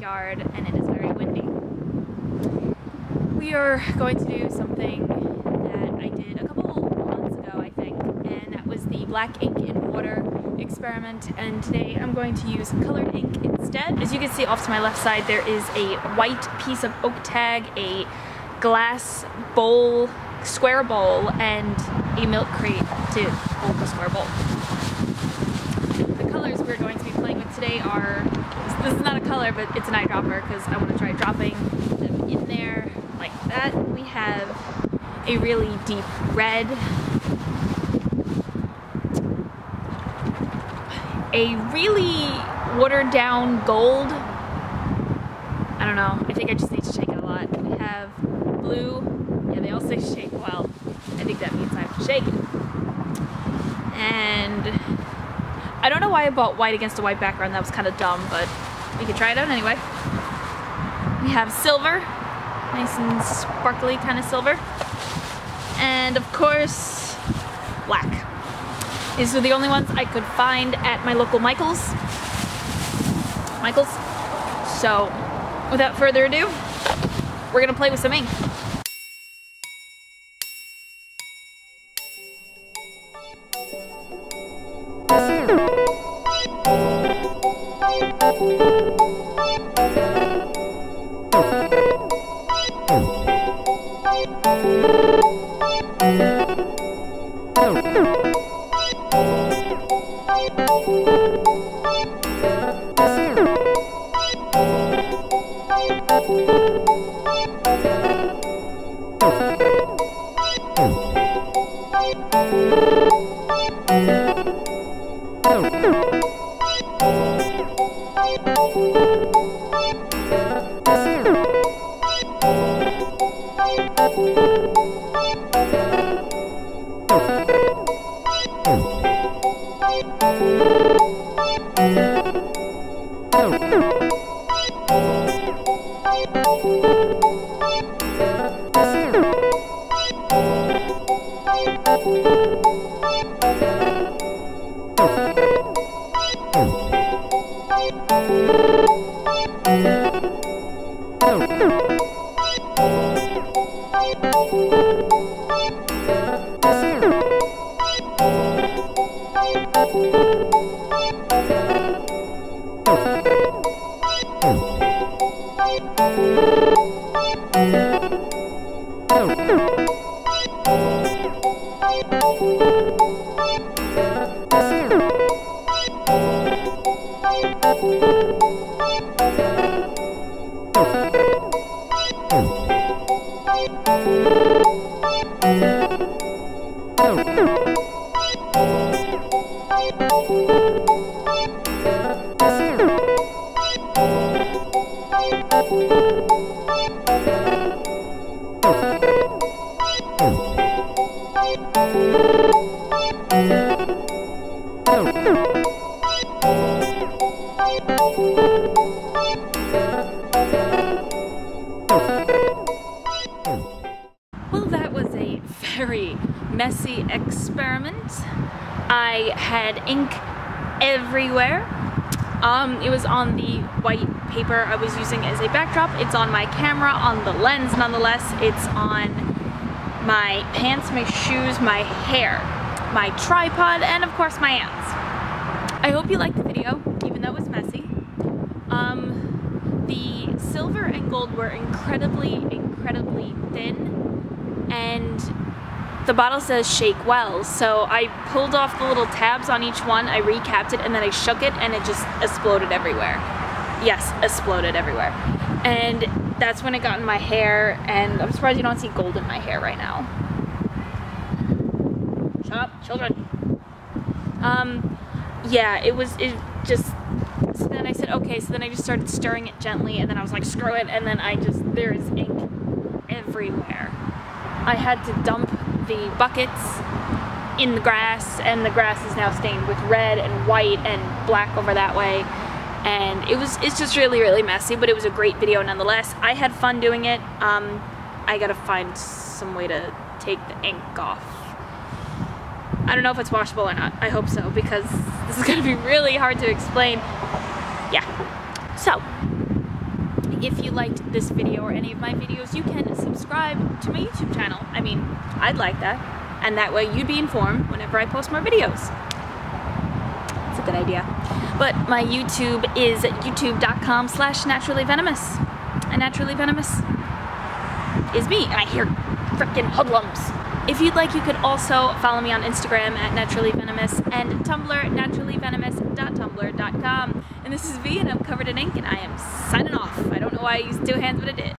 backyard and it is very windy. We are going to do something that I did a couple months ago, I think, and that was the black ink in water experiment, and today I'm going to use colored ink instead. As you can see off to my left side, there is a white piece of oak tag, a glass bowl, square bowl, and a milk crate to hold the square bowl. The colors we're going to be playing with today are, this is not a color, but it's an eyedropper because I want to try dropping them in there like that. We have a really deep red, a really watered down gold. I don't know, I think I just need to shake it a lot. We have blue, yeah, they all say shake well. I think that means I have to shake it. And I don't know why I bought white against a white background, that was kind of dumb, but we can try it out anyway. We have silver, nice and sparkly kind of silver. And of course, black. These were the only ones I could find at my local Michael's. So, without further ado, we're gonna play with some ink. Well, that was a very messy experiment. I had ink everywhere. It was on the white paper I was using as a backdrop. It's on my camera, on the lens nonetheless. It's on my pants, my shoes, my hair, my tripod, and of course my hands. I hope you liked the video, even though it was messy. The silver and gold were incredibly thin, and the bottle says shake well, so I pulled off the little tabs on each one, I recapped it, and then I shook it, and it just exploded everywhere. Yes, exploded everywhere. And that's when it got in my hair, and I'm surprised you don't see gold in my hair right now. Shut up, children. Yeah, it just, so then I said, okay, so then I just started stirring it gently, and then I was like, screw it, and then there is ink everywhere. I had to dump the buckets in the grass, and the grass is now stained with red and white and black over that way, and it's just really messy, but it was a great video nonetheless. I had fun doing it. I gotta find some way to take the ink off. I don't know if it's washable or not. I hope so, because this is gonna be really hard to explain. Yeah, so if you liked this video or any of my videos, you can subscribe to my YouTube channel. I mean, I'd like that. And that way you'd be informed whenever I post more videos. It's a good idea. But my YouTube is youtube.com/naturallyvenomous. And NaturallyVenomous is me. And I hear frickin' hoodlums. If you'd like, you could also follow me on Instagram at NaturallyVenomous and Tumblr, naturallyvenomous.tumblr.com. And this is V, and I'm covered in ink, and I am signing off. I don't know why I used two hands, but I did.